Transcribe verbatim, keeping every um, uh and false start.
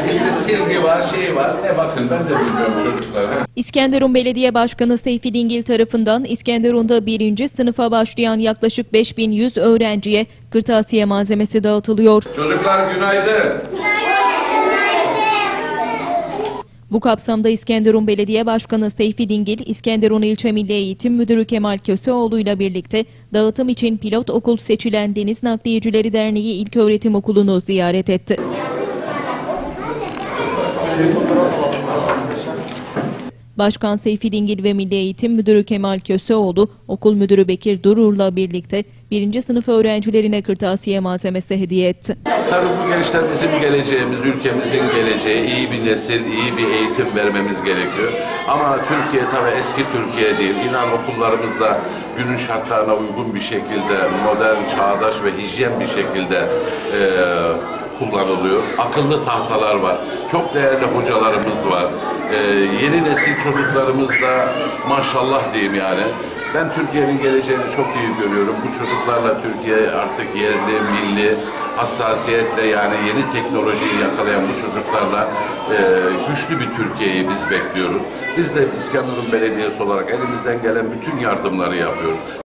işte silgi var, şey var. Ne bakın ben de bilmiyorum çocuklar. Ha? İskenderun Belediye Başkanı Seyfi Dingil tarafından İskenderun'da birinci sınıfa başlayan yaklaşık beş bin yüz öğrenciye kırtasiye malzemesi dağıtılıyor. Çocuklar günaydın. Bu kapsamda İskenderun Belediye Başkanı Seyfi Dingil, İskenderun İlçe Milli Eğitim Müdürü Kemal Köseoğlu ile birlikte dağıtım için pilot okul seçilen Deniz Nakliyecileri Derneği İlköğretim Okulu'nu ziyaret etti. Başkan Seyfi Dingil ve Milli Eğitim Müdürü Kemal Köseoğlu, Okul Müdürü Bekir Durur'la birlikte birinci sınıf öğrencilerine kırtasiye malzemesi hediye etti. Tabii bu gençler bizim geleceğimiz, ülkemizin geleceği, iyi bir nesil, iyi bir eğitim vermemiz gerekiyor. Ama Türkiye tabii eski Türkiye değil. İnan okullarımızda günün şartlarına uygun bir şekilde, modern, çağdaş ve hijyen bir şekilde e, kullanılıyor. Akıllı tahtalar var. Çok değerli hocalarımız var. Ee, yeni nesil çocuklarımız da maşallah diyeyim yani. Ben Türkiye'nin geleceğini çok iyi görüyorum. Bu çocuklarla Türkiye artık yerli, milli, hassasiyetle yani yeni teknolojiyi yakalayan bu çocuklarla e, güçlü bir Türkiye'yi biz bekliyoruz. Biz de İskenderun Belediyesi olarak elimizden gelen bütün yardımları yapıyoruz.